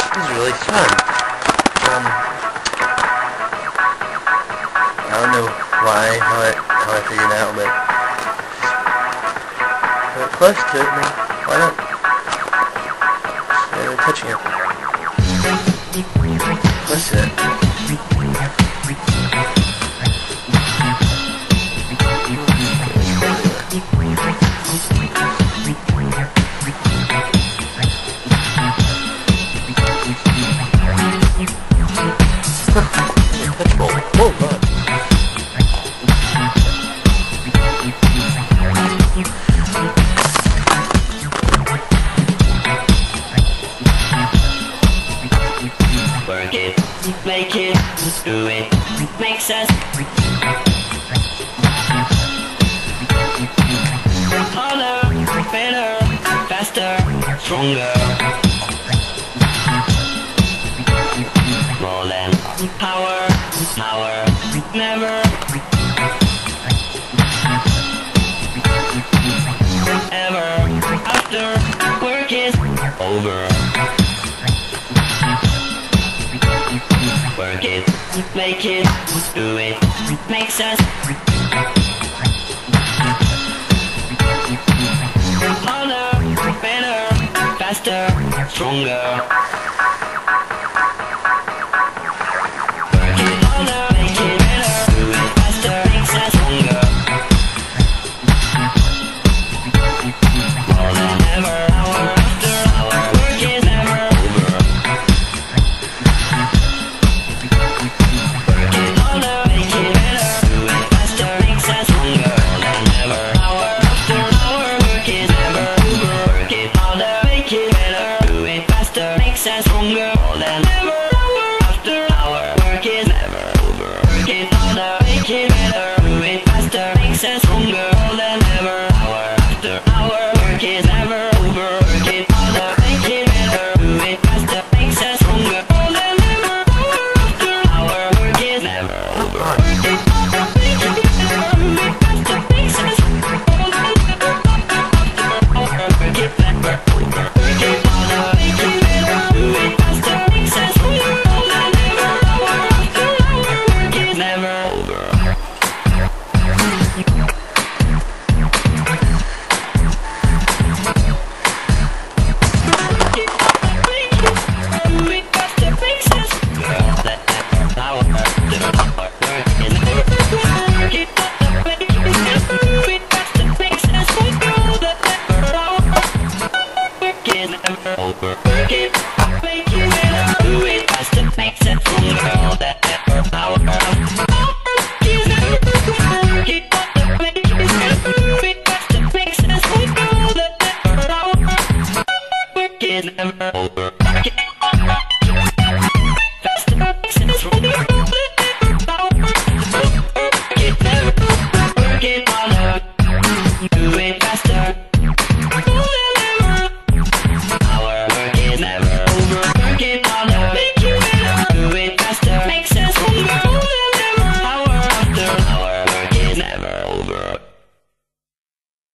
This is really fun. I don't know why, how I figured it out, but we're close to it, man. Why not? Yeah, we're touching it. Close to it. Oh, God. Work it, make it, do it, makes us harder, better, faster, stronger. More than power, never ever after work is over. Work it, make it, do it, makes us harder, better, faster, stronger.